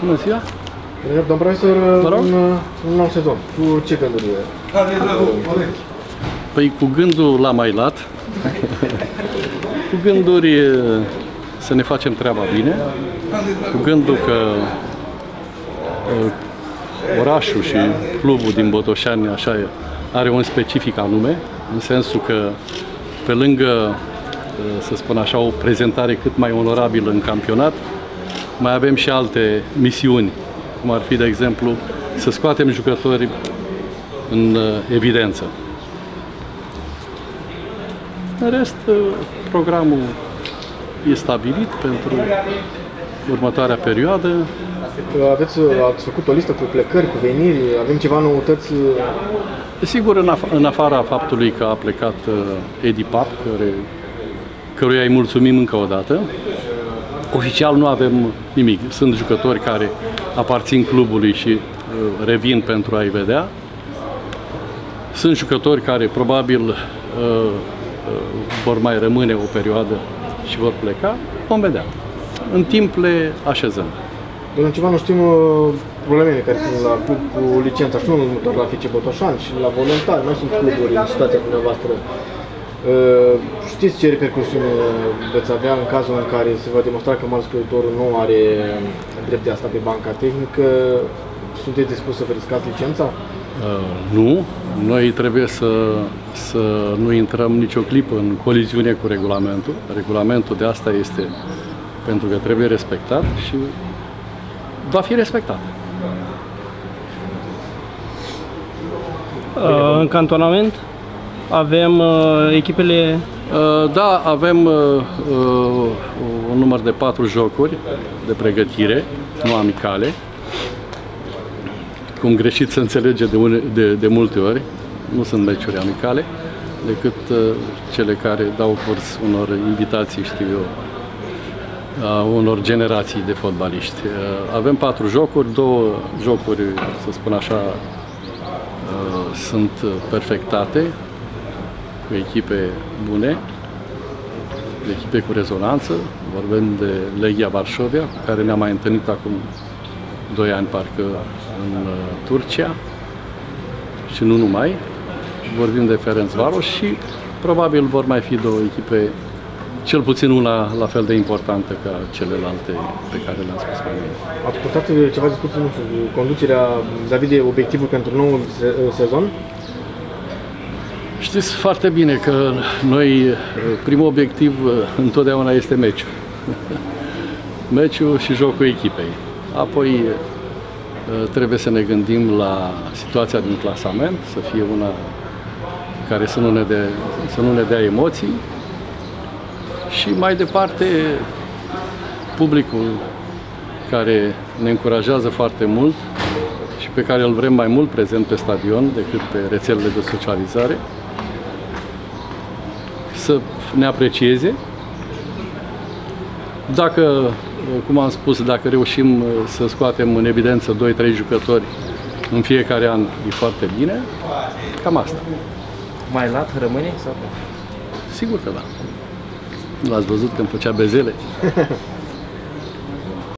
Bună ziua! Domnul profesor, un nou sezon. Cu ce gânduri? Păi cu gândul la mai lat, cu gânduri să ne facem treaba bine, cu gândul că orașul și clubul din Botoșani așa are un specific anume, în sensul că pe lângă, să spun așa, o prezentare cât mai onorabilă în campionat, mai avem și alte misiuni, cum ar fi, de exemplu, să scoatem jucători în evidență. În rest, programul e stabilit pentru următoarea perioadă. Ați făcut o listă cu plecări, cu veniri, avem ceva noutăți? Sigur, în afara faptului că a plecat Edi Pap, căruia îi mulțumim încă o dată, oficial nu avem nimic. Sunt jucători care aparțin clubului și revin pentru a-i vedea. Sunt jucători care probabil vor mai rămâne o perioadă și vor pleca. Vom vedea. În timp le așezăm. În ceva nu știm problemele care sunt la club cu licența, și nu doar la FC Botoșani, și la voluntari. Mai sunt cluburi în situația dumneavoastră. Știți ce repercusiuni veți avea în cazul în care se va demonstra că malscriitorul nu are drept de a sta pe banca tehnică? Sunteți dispus să vă riscați licența? Nu. Noi trebuie să nu intrăm nicio clipă în coliziune cu regulamentul. Regulamentul de asta este pentru că trebuie respectat și va fi respectat. În cantonament avem echipele... Da, avem un număr de 4 jocuri de pregătire, nu amicale. Cum greșit se înțelege de multe ori, nu sunt meciuri amicale, decât cele care dau curs unor invitații, știu eu, a unor generații de fotbaliști. Avem 4 jocuri, 2 jocuri, să spun așa, sunt perfectate, cu echipe bune, echipe cu rezonanță. Vorbim de Legia Varșovia, cu care ne-am mai întâlnit acum 2 ani, parcă, în Turcia și nu numai. Vorbim de Ferencvaros și probabil vor mai fi 2 echipe, cel puțin una la fel de importantă ca celelalte pe care le-am spus mai mult. Ați purtat ceva discuții, nu știu, conducerea vis-a-vis de obiectivul pentru noul sezon? Știți foarte bine că noi, primul obiectiv întotdeauna este meciul. Meciul și jocul echipei. Apoi trebuie să ne gândim la situația din clasament, să fie una care să nu ne dea emoții. Și mai departe, publicul care ne încurajează foarte mult și pe care îl vrem mai mult prezent pe stadion decât pe rețelele de socializare, să ne aprecieze. Dacă, cum am spus, dacă reușim să scoatem în evidență 2-3 jucători în fiecare an, e foarte bine. Cam asta. Mai lat rămâne sau? Sigur că da. L-ați văzut când făcea bezele?